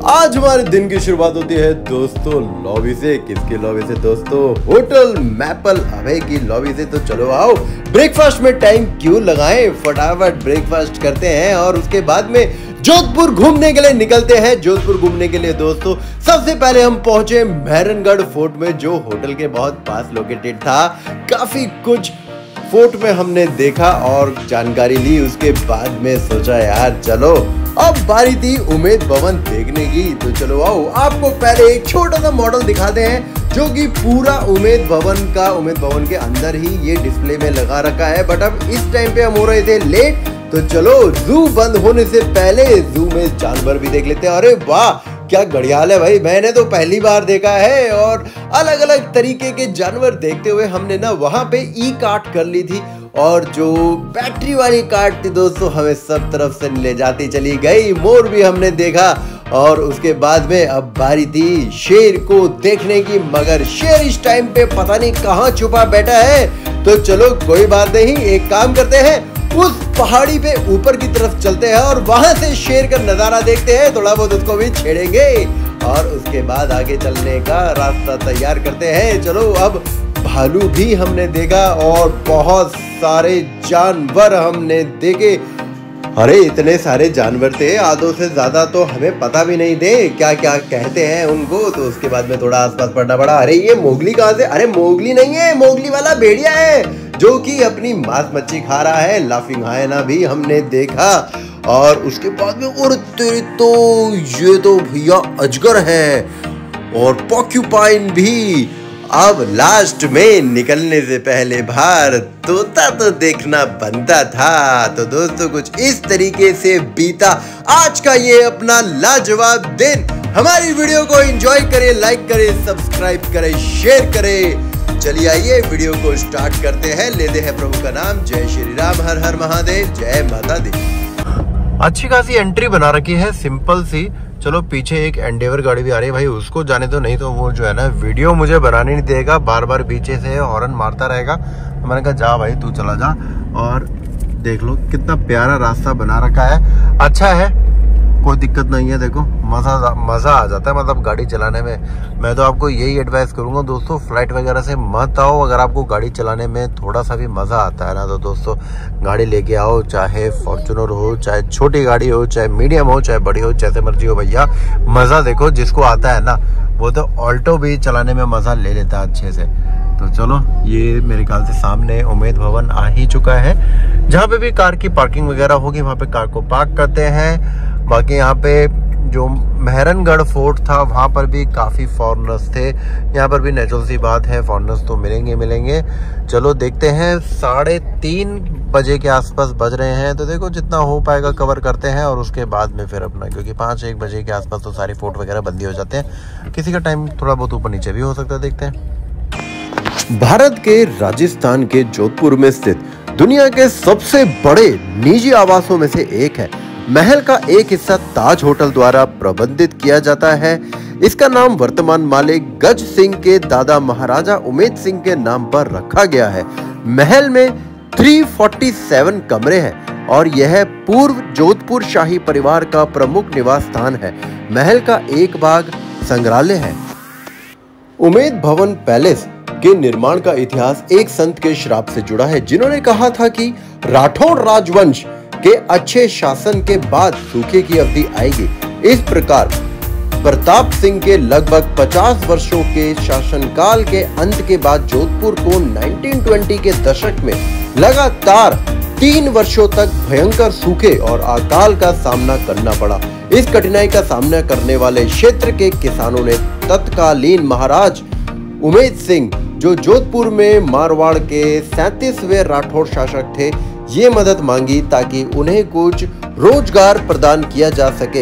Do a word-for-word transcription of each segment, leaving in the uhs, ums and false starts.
आज हमारे दिन की शुरुआत होती है दोस्तों लॉबी से। किसकी लॉबी से दोस्तों? होटल मैपल अभय की लॉबी से। तो चलो आओ, ब्रेकफास्ट में टाइम क्यों लगाएं, फटाफट ब्रेकफास्ट करते हैं और उसके बाद में जोधपुर घूमने के लिए निकलते हैं। जोधपुर घूमने के लिए दोस्तों सबसे पहले हम पहुंचे मेहरनगढ़ फोर्ट में, जो होटल के बहुत पास लोकेटेड था। काफी कुछ फोर्ट में हमने देखा और जानकारी ली। उसके बाद में सोचा यार चलो अब बारी थी उम्मेद भवन देखने की। तो चलो आओ, आपको पहले एक छोटा सा मॉडल दिखाते हैं जो कि पूरा उम्मेद भवन का उम्मेद भवन के अंदर ही ये डिस्प्ले में लगा रखा है। बट अब इस टाइम पे हम हो रहे थे लेट, तो चलो जू बंद होने से पहले जू में जानवर भी देख लेते हैं। अरे वाह क्या घड़ियाल है भाई, मैंने तो पहली बार देखा है। और अलग अलग तरीके के जानवर देखते हुए हमने ना वहां पे ई कार्ट कर ली थी, और जो बैटरी वाली कार्ट थी दोस्तों हमें सब तरफ से ले जाती चली गई। मोर भी हमने देखा और उसके बाद में अब बारी थी शेर को देखने की, मगर शेर इस टाइम पे पता नहीं कहाँ छुपा बैठा है। तो चलो कोई बात नहीं, एक काम करते हैं, उस पहाड़ी पे ऊपर की तरफ चलते हैं और वहां से शेर का नजारा देखते हैं, थोड़ा बहुत उसको भी छेड़ेंगे और उसके बाद आगे चलने का रास्ता तैयार करते हैं। चलो अब भालू भी हमने देखा और बहुत सारे जानवर हमने देखे। अरे इतने सारे जानवर थे, आधों से ज्यादा तो हमें पता भी नहीं थे क्या क्या कहते हैं उनको। तो उसके बाद में थोड़ा आसपास पढ़ना पड़ा। अरे ये मोगली कहाँ से? अरे मोगली नहीं है, मोगली वाला भेड़िया है जो कि अपनी मांस मच्छी खा रहा है। लाफिंग हायना भी हमने देखा और उसके बाद में और तेरे तो ये तो भैया अजगर है और पॉक्यूपाइन भी। अब लास्ट में निकलने से पहले बाहर तोता तो देखना बनता था। तो दोस्तों कुछ इस तरीके से बीता आज का ये अपना लाजवाब दिन। हमारी वीडियो को एंजॉय करें, लाइक करें, सब्सक्राइब करें, शेयर करें। चलिए आइए वीडियो को स्टार्ट करते हैं, लेते हैं प्रभु का नाम। जय श्री राम, हर हर महादेव, जय माता दी। अच्छी खासी एंट्री बना रखी है, सिंपल सी। चलो पीछे एक एंडेवर गाड़ी भी आ रही है, भाई उसको जाने तो नहीं तो वो जो है ना वीडियो मुझे बनाने नहीं देगा, बार बार पीछे से हॉर्न मारता रहेगा। तो मैंने कहा जा भाई तू चला जा। और देख लो कितना प्यारा रास्ता बना रखा है, अच्छा है, कोई दिक्कत नहीं है। देखो मजा मजा आ जाता है मतलब गाड़ी चलाने में। मैं तो आपको यही एडवाइस करूंगा दोस्तों, फ्लाइट वगैरह से मत आओ। अगर आपको गाड़ी चलाने में थोड़ा सा भी मजा आता है ना तो दोस्तों गाड़ी लेके आओ, चाहे फॉर्च्यूनर हो, चाहे छोटी गाड़ी हो, चाहे मीडियम हो, चाहे बड़ी हो, जैसे मर्जी हो भैया। मजा देखो जिसको आता है ना वो तो ऑल्टो भी चलाने में मजा ले लेता है अच्छे से। तो चलो ये मेरे ख्याल से सामने उम्मेद भवन आ ही चुका है। जहाँ पे भी कार की पार्किंग वगैरह होगी वहाँ पे कार को पार्क करते हैं। बाकी यहाँ पे जो मेहरनगढ़ फोर्ट था वहाँ पर भी काफ़ी फॉरेनर्स थे। यहाँ पर भी नेचुरल सी बात है, फॉरेनर्स तो मिलेंगे मिलेंगे। चलो देखते हैं, साढ़े तीन बजे के आसपास बज रहे हैं। तो देखो जितना हो पाएगा कवर करते हैं और उसके बाद में फिर अपना, क्योंकि पाँच एक बजे के आसपास तो सारे फोर्ट वगैरह बंदी हो जाते हैं। किसी का टाइम थोड़ा बहुत ऊपर नीचे भी हो सकता है, देखते हैं। भारत के राजस्थान के जोधपुर में स्थित दुनिया के सबसे बड़े निजी आवासों में से एक है। महल का एक हिस्सा ताज होटल द्वारा प्रबंधित किया जाता है। इसका नाम वर्तमान मालिक गज सिंह के दादा महाराजा उमेद सिंह के नाम पर रखा गया है। महल में तीन सौ सैंतालीस कमरे हैं और यह पूर्व जोधपुर शाही परिवार का प्रमुख निवास स्थान है। महल का एक भाग संग्रहालय है। उम्मेद भवन पैलेस के निर्माण का इतिहास एक संत के श्राप से जुड़ा है, जिन्होंने कहा था कि राठौड़ राजवंश के अच्छे शासन के बाद सूखे की अवधि आएगी। इस प्रकार प्रताप सिंह के लगभग पचास वर्षों के शासनकाल के अंत के बाद जोधपुर को उन्नीस सौ बीस के दशक में लगातार तीन वर्षों तक भयंकर सूखे और अकाल का सामना करना पड़ा। इस कठिनाई का सामना करने वाले क्षेत्र के किसानों ने तत्कालीन महाराज उमेद सिंह, जो जोधपुर में मारवाड़ के सैंतीसवें राठौड़ शासक थे, ये मदद मांगी ताकि उन्हें कुछ रोजगार प्रदान किया जा सके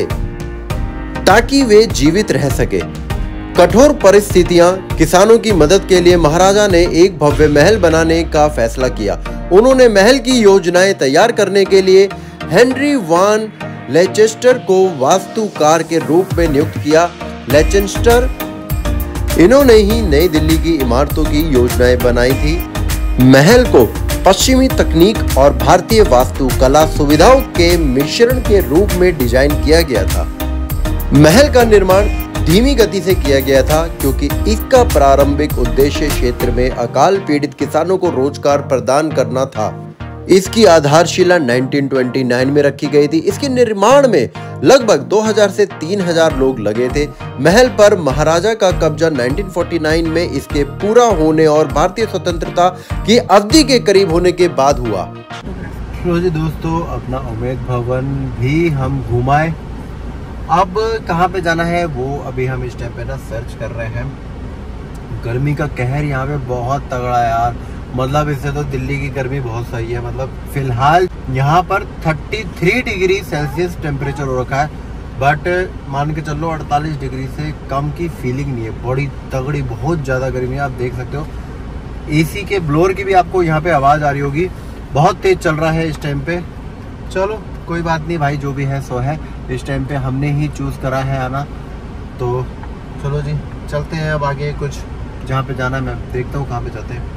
ताकि वे जीवित रह सके। कठोर परिस्थितियां किसानों की मदद के लिए महाराजा ने एक भव्य महल बनाने का फैसला किया। उन्होंने महल की योजनाएं तैयार करने के लिए हेनरी वान लेचेस्टर को वास्तुकार के रूप में नियुक्त किया। लेचेस्टर इन्होंने ही नई दिल्ली की इमारतों की योजनाएं बनाई थी। महल को पश्चिमी तकनीक और भारतीय वास्तुकला सुविधाओं के मिश्रण के रूप में डिजाइन किया गया था। महल का निर्माण धीमी गति से किया गया था क्योंकि इसका प्रारंभिक उद्देश्य क्षेत्र में अकाल पीड़ित किसानों को रोजगार प्रदान करना था। इसकी आधारशिला उन्नीस सौ उनतीस में रखी गई थी। इसके निर्माण में लगभग दो हज़ार से तीन हज़ार लोग लगे थे। महल पर महाराजा का कब्जा उन्नीस सौ उनचास में इसके पूरा होने और भारतीय स्वतंत्रता की अवधि के करीब होने के बाद हुआ। तो जी दोस्तों, अपना उम्मेद भवन भी हम घुमाए। अब कहाँ पे जाना है वो अभी हम इस टाइम पे ना सर्च कर रहे हैं। गर्मी का कहर यहाँ पे बहुत तगड़ा है यार, मतलब इससे तो दिल्ली की गर्मी बहुत सही है। मतलब फिलहाल यहाँ पर तैंतीस डिग्री सेल्सियस टेम्परेचर हो रखा है, बट मान के चलो अड़तालीस डिग्री से कम की फीलिंग नहीं है। बड़ी तगड़ी बहुत ज़्यादा गर्मी है, आप देख सकते हो। एसी के ब्लोअर की भी आपको यहाँ पे आवाज़ आ रही होगी, बहुत तेज चल रहा है इस टाइम पे। चलो कोई बात नहीं भाई, जो भी है सो है। इस टाइम पे हमने ही चूज़ करा है आना, तो चलो जी चलते हैं अब आगे। कुछ जहाँ पे जाना है मैं देखता हूँ कहाँ पे जाते हैं।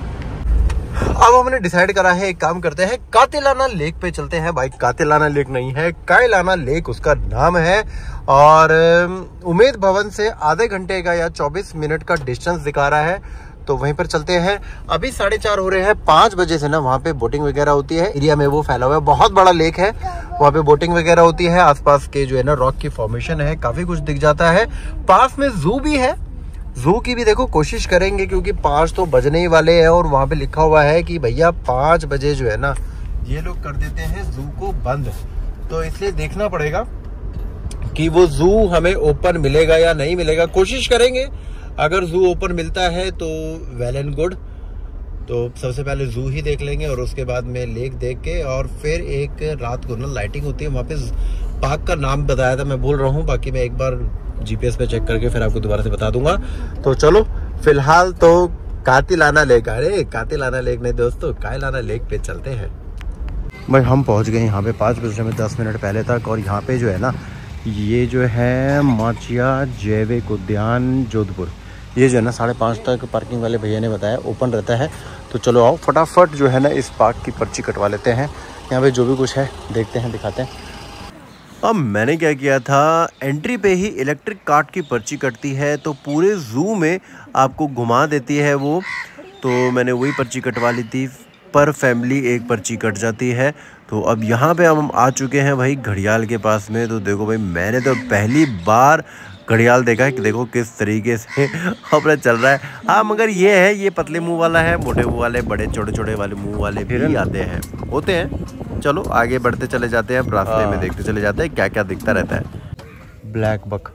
अब हमने डिसाइड करा है, एक काम करते हैं, कातिलाना लेक पे चलते हैं भाई। कातिलाना लेक नहीं है, कायलाना लेक उसका नाम है। और उम्मेद भवन से आधे घंटे का या चौबीस मिनट का डिस्टेंस दिखा रहा है, तो वहीं पर चलते हैं। अभी साढ़े चार हो रहे हैं, पाँच बजे से ना वहाँ पे बोटिंग वगैरह होती है। एरिया में वो फैला हुआ है, बहुत बड़ा लेक है, वहाँ पे बोटिंग वगैरह होती है। आसपास के जो है ना रॉक की फॉर्मेशन है, काफी कुछ दिख जाता है। पास में जू भी है, जू की भी देखो कोशिश करेंगे क्योंकि पाँच तो बजने ही वाले हैं और वहाँ पे लिखा हुआ है कि भैया पाँच बजे जो है ना ये लोग कर देते हैं जू को बंद। तो इसलिए देखना पड़ेगा कि वो जू हमें ओपन मिलेगा या नहीं मिलेगा। कोशिश करेंगे, अगर जू ओपन मिलता है तो वेल एंड गुड। तो सबसे पहले जू ही देख लेंगे और उसके बाद में लेक देख के, और फिर एक रात को ना लाइटिंग होती है वहाँ पे। पार्क का नाम बताया था, मैं भूल रहा हूँ, बाकी मैं एक बार जीपीएस पे चेक करके फिर आपको दोबारा से बता दूंगा। तो चलो फिलहाल तो कातिलाना लेक, अरे कातिलाना लेक नहीं दोस्तों, कायलाना लेक पे चलते हैं भाई। हम पहुँच गए यहाँ पे पाँच बजने में दस मिनट पहले तक। और यहाँ पे जो है ना ये जो है माचिया जैविक उद्यान जोधपुर, ये जो है ना साढ़े पाँच तक पार्किंग वाले भैया ने बताया ओपन रहता है। तो चलो आओ फटाफट जो है ना इस पार्क की पर्ची कटवा लेते हैं। यहाँ पे जो भी कुछ है देखते हैं, दिखाते हैं। अब मैंने क्या किया था, एंट्री पे ही इलेक्ट्रिक कार्ट की पर्ची कटती है तो पूरे जू में आपको घुमा देती है वो। तो मैंने वही पर्ची कटवा ली थी, पर फैमिली एक पर्ची कट जाती है। तो अब यहाँ पे हम आ चुके हैं भाई घड़ियाल के पास में। तो देखो भाई, मैंने तो पहली बार घड़ियाल देखा है कि देखो किस तरीके से अपना चल रहा है। हाँ मगर ये है, ये पतले मुंह वाला है, मोटे मुंह वाले, बड़े छोटे छोटे वाले मुंह वाले भी आते हैं, होते हैं। चलो आगे बढ़ते चले जाते हैं, रास्ते में देखते चले जाते हैं क्या क्या दिखता रहता है। ब्लैक बक,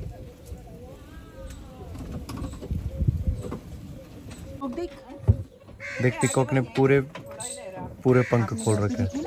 देख पिकॉक ने पूरे पूरे पंख खोल रखे हैं।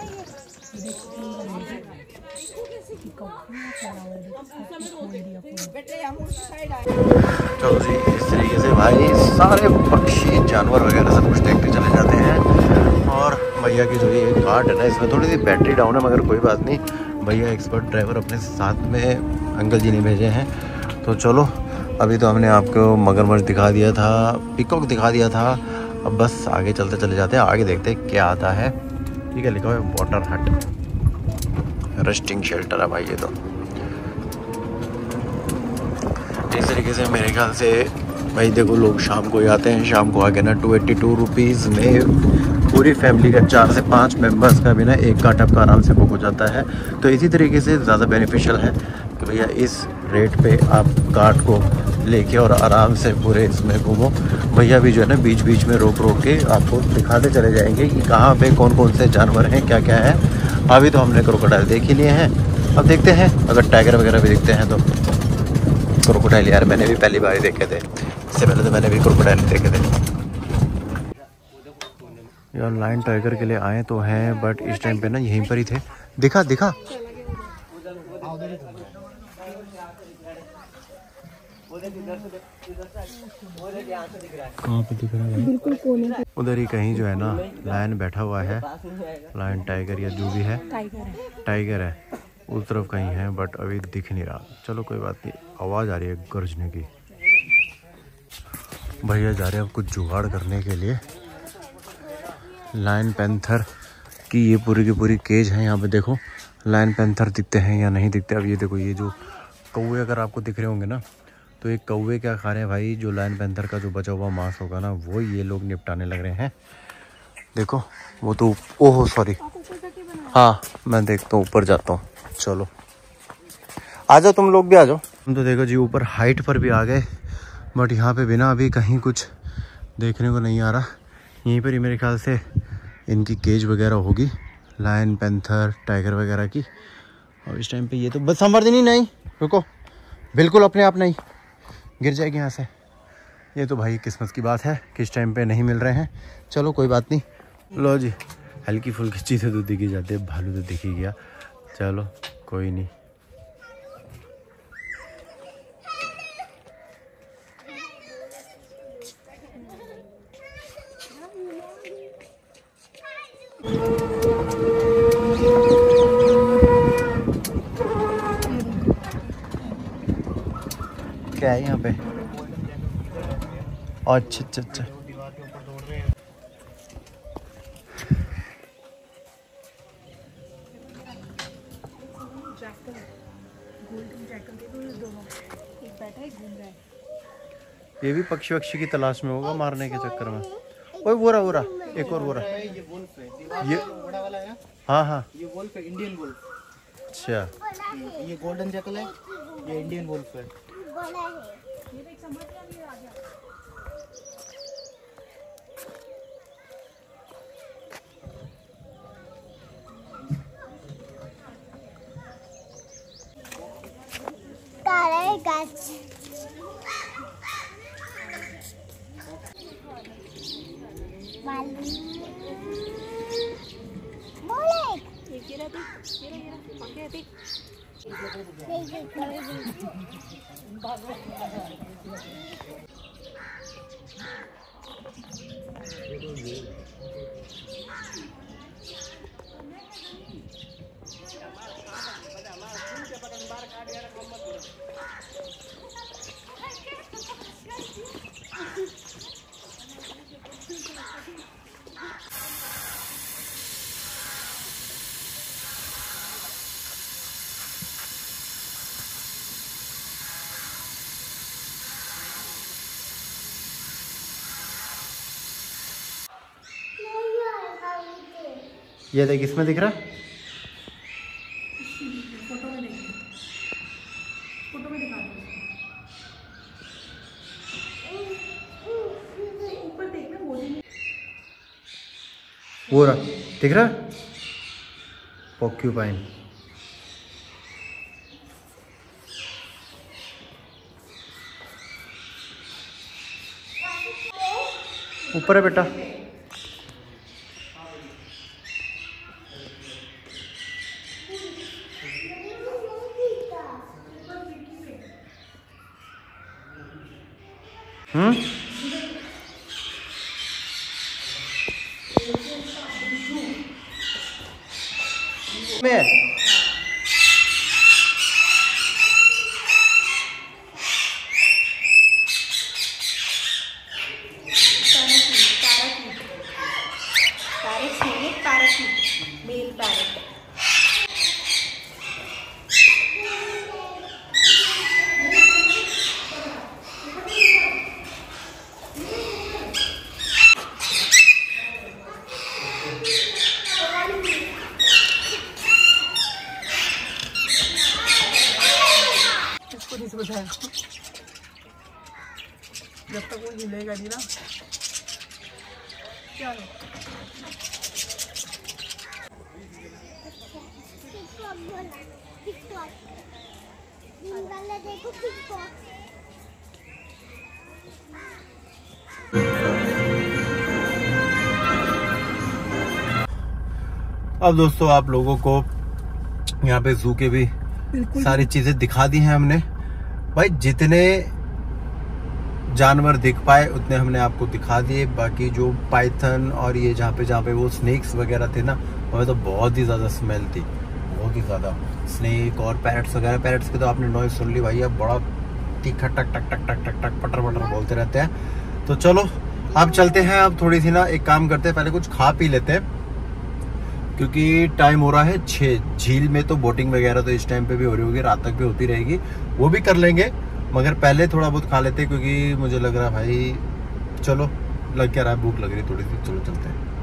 चलो जी, इस तरीके से भाई सारे पक्षी जानवर वगैरह सब कुछ देखते चले जाते हैं। और भैया की जो ये कार्ट है ना, इसमें थोड़ी सी बैटरी डाउन है, मगर कोई बात नहीं, भैया एक्सपर्ट ड्राइवर अपने साथ में अंकल जी ने भेजे हैं। तो चलो अभी तो हमने आपको मगरमच्छ दिखा दिया था, पिकॉक दिखा दिया था, अब बस आगे चलते चले जाते हैं। आगे देखते हैं क्या आता है। ठीक है, लिखा हुआ है वाटर हट, रेस्टिंग शेल्टर है भाई ये तो। इस तरीके से मेरे ख्याल से भाई देखो, लोग शाम को ही आते हैं। शाम को आके ना टू एट्टी टू रुपीज़ में पूरी फैमिली का चार से पाँच मेंबर्स का भी ना एक कार्ट आपका आराम से बुक हो जाता है। तो इसी तरीके से ज़्यादा बेनिफिशियल है कि भैया इस रेट पे आप कार्ट को लेके और आराम से पूरे इसमें घूमो। भैया भी जो है ना बीच बीच में रोक रोक के आपको दिखाते चले जाएंगे कि कहाँ पे कौन कौन से जानवर हैं, क्या क्या है। अभी तो हमने क्रोकोडाइल देख ही लिए हैं, अब देखते हैं अगर टाइगर वगैरह भी दिखते हैं तो। क्रोकोडाइल यार मैंने भी पहली बार ही देखे थे, इससे पहले तो मैंने भी क्रोकोडाइल देखे थे यार। लायन टाइगर के लिए आए तो हैं, बट इस टाइम पे ना यहीं पर ही थे। दिखा दिखा कहाँ पे दिख रहा है? बिल्कुल कोने, उधर ही कहीं जो है ना लायन बैठा हुआ है। लायन टाइगर या जो भी है, टाइगर है, उस तरफ कहीं है, बट अभी दिख नहीं रहा। चलो कोई बात नहीं, आवाज़ आ रही है गरजने की। भैया जा रहे हैं अब कुछ जुगाड़ करने के लिए। लायन पैंथर की ये पूरी की पूरी केज है। यहाँ पे देखो लायन पैंथर दिखते हैं या नहीं दिखते। अब ये देखो, ये जो कौवे अगर आपको दिख रहे होंगे ना, तो ये कौवे क्या खा रहे हैं भाई, जो लायन पैंथर का जो बचा हुआ मांस होगा ना, वो ये लोग निपटाने लग रहे हैं। देखो वो तो, ओहो सॉरी, हाँ मैं देखता हूँ, ऊपर जाता हूँ। चलो आ जाओ, तुम लोग भी आ जाओ। हम तो देखो जी ऊपर हाइट पर भी आ गए, बट यहाँ पे बिना अभी कहीं कुछ देखने को नहीं आ रहा। यहीं पर ही मेरे ख्याल से इनकी केज वगैरह होगी, लायन पैंथर टाइगर वगैरह की। और इस टाइम पे ये तो बस संवर्धनी नहीं, रुको, बिल्कुल अपने आप नहीं गिर जाएगी यहाँ से। ये तो भाई किस्मत की बात है कि इस टाइम पे नहीं मिल रहे हैं। चलो कोई बात नहीं। लो जी, हल्की फुल्की चीज़ें तो दिखी जाती है, भालू तो दिख ही गया, चलो कोई नहीं। क्या है यहाँ पे? अच्छा अच्छा अच्छा, ये भी पक्षी वक्षी की तलाश में होगा मारने के चक्कर में। ओए वो रहा वो रहा, एक और वो रहा, ये वुल्फ है, ये बड़ा वाला है ना? हाँ हाँ, ये वुल्फ है, इंडियन वुल्फ। अच्छा, ये गोल्डन जैकल है, ये इंडियन वुल्फ है। ये देख, इसमें दिख रहा है, फोटो में देख, फोटो में दिखा दो, ऊपर देखना, वो रहा, दिख रहा है, पोर्क्यूपाइन। ऊपर है बेटा। हम्म में मेल पैरेट। जब तक वो हिलेगा नहीं ना, चलो अब दोस्तों आप लोगों को यहाँ पे जू के भी सारी चीजें दिखा दी हैं हमने। भाई जितने जानवर दिख पाए उतने हमने आपको दिखा दिए। बाकी जो पाइथन और ये जहाँ पे जहाँ पे वो स्नेक्स वगैरह थे ना, हमें तो बहुत ही ज़्यादा स्मेल थी, बहुत ही ज़्यादा। स्नेक और पैरट्स वगैरह, पैरट्स की तो आपने नॉइज सुन ली भाई, अब बड़ा तीखा टक टक टक टक टक टक पटर पटर बोलते रहते हैं। तो चलो अब चलते हैं, अब थोड़ी सी ना एक काम करते हैं, पहले कुछ खा पी लेते हैं, क्योंकि टाइम हो रहा है छः। झील में तो बोटिंग वगैरह तो इस टाइम पे भी हो रही होगी, रात तक भी होती रहेगी, वो भी कर लेंगे, मगर पहले थोड़ा बहुत खा लेते क्योंकि मुझे लग रहा है भाई, चलो लग क्या रहा है, भूख लग रही है थोड़ी सी, चलो चलते हैं।